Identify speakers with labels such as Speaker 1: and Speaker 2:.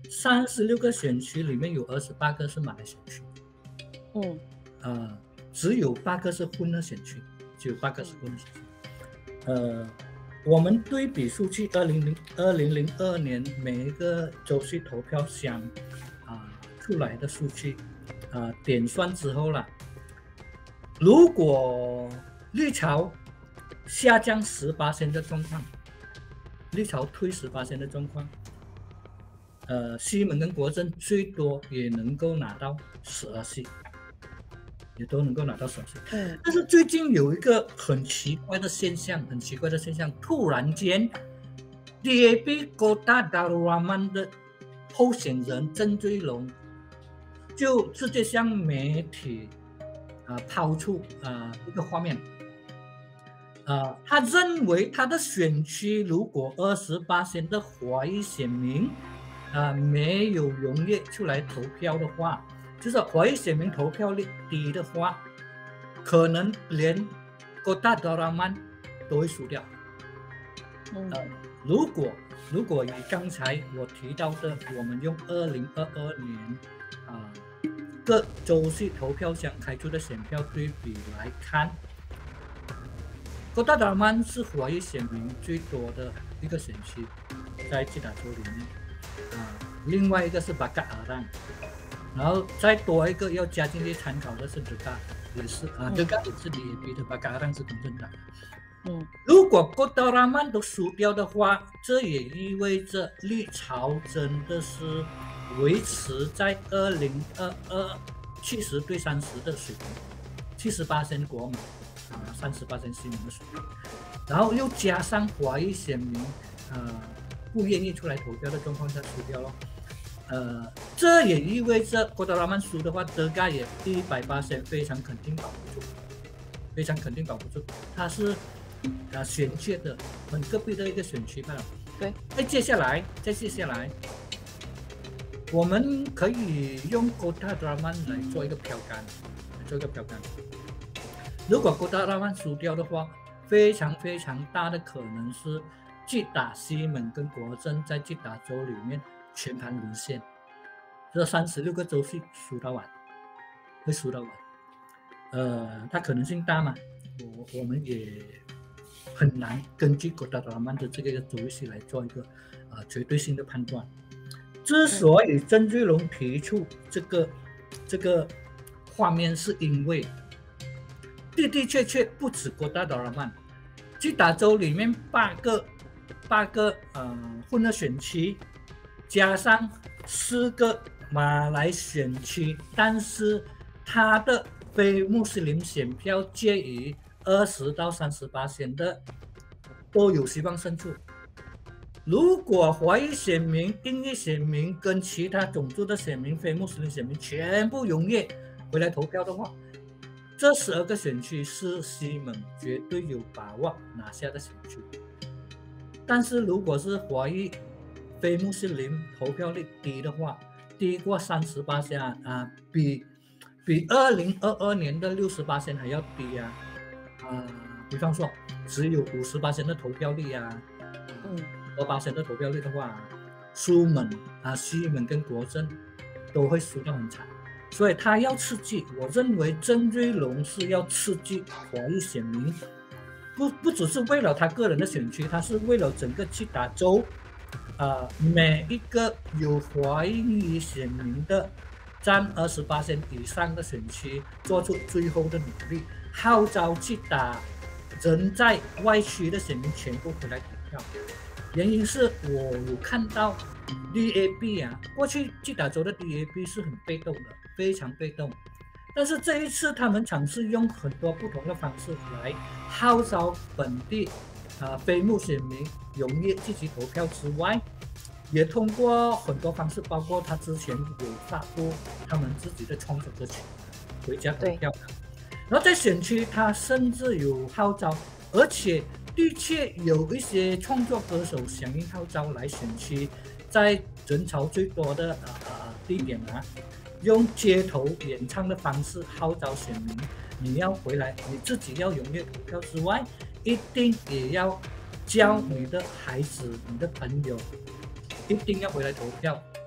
Speaker 1: 36个选区里面有28个是马来选区，只有8个是混合选区，只有8个是混合选区。我们对比数据，2002年每一个州市投票箱出来的数据，点算之后了，如果绿潮下降18%的状况，绿潮退18%的状况，西门跟国政最多也能够拿到12席，也都能够拿到12席。但是最近有一个很奇怪的现象，突然间 DAP Kota Darul Rahman 的候选人郑追龙就直接向媒体抛出一个画面，他认为他的选区如果28%的华裔选民没有踊跃出来投票的话，就是华裔选民投票率低的话，可能连 Kota Darul Rahman 都会输掉。如果以刚才我提到的，我们用2022年各州市投票箱开出的选票对比来看，Kota Darul Rahman是华裔选民最多的一个选区，在吉打州里面。另外一个是巴嘎尔让，然后再多一个要加进去参考的是德嘎，也是德嘎也是 DAP 的，巴嘎尔让是公正党。如果Kota Darul Rahman都输掉的话，这也意味着绿潮真的是维持在2022 70对30的水平，78%国民，30%西民的水平，然后又加上华裔选民不愿意出来投票的状况下输掉了。这也意味着Kota Darul Rahman输的话，德嘎也100%非常肯定保不住，非常肯定保不住。它是选区的很隔壁的一个选区罢了。
Speaker 2: 对。
Speaker 1: 再接下来，我们可以用Kota Darul Rahman来做一个标杆，如果Kota Darul Rahman输掉的话，非常非常大的可能是吉打、西门跟国政在吉打州里面全盘沦陷，这36个州是输到完，会输到完。它可能性大嘛？我们也很难根据Kota Darul Rahman的这个州市来做一个绝对性的判断。之所以郑追龙提出这个画面，是因为的确不止Kota Darul Rahman，吉打州里面八个混合选区，加上4个马来选区，但是他的非穆斯林选票介于20到38%的都有希望胜出。如果华裔选民、印裔选民跟其他种族的选民、非穆斯林选民全部踊跃回来投票的话，这12个选区是西蒙绝对有把握拿下的选区。但是如果是华裔、非穆斯林投票率低的话，低过38%比2022年的60%还要低比方说只有50%的投票率2%的投票率的话，西门跟国政都会输到很惨。所以他要刺激，我认为郑追龙是要刺激华裔选民，不只是为了他个人的选区，他是为了整个吉打州每一个有华裔选民的占28%以上的选区做出最后的努力，号召吉打人在外区的选民全部回来投票。原因是我有看到 DAP 过去吉打州的 DAP 是很被动的，非常被动。但是这一次他们尝试用很多不同的方式来号召本地非穆选民踊跃积极投票之外，也通过很多方式，包括他之前有发布他们自己的创作歌曲回家投票，然后在选区他甚至有号召，而且的确有一些创作歌手响应号召来选区，在人潮最多的地点用街头演唱的方式号召选民，你要回来，你自己要踊跃投票之外，一定也要教你的孩子、你的朋友，一定要回来投票，